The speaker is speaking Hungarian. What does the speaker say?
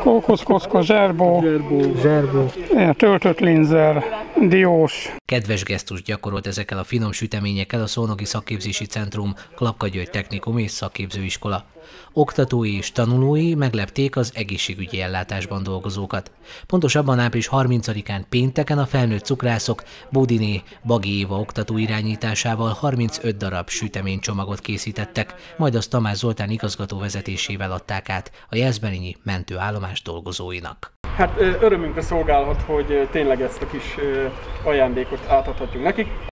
Fókuszkocka, zserbó, töltött linzer, diós. Kedves gesztust gyakorolt ezekkel a finom süteményekkel a Szolnoki Szakképzési Centrum, Klapka György Technikum és Szakképzőiskola. Oktatói és tanulói meglepték az egészségügyi ellátásban dolgozókat. Pontosabban április 30-án pénteken a felnőtt cukrászok Bódiné Bagi Éva oktató irányításával 35 darab süteménycsomagot készítettek, majd azt Tamás Zoltán igazgató vezetésével adták át a jászberényi mentőállomás dolgozóinak. Hát örömünkre szolgálhat, hogy tényleg ezt a kis ajándékot átadhatjuk nekik.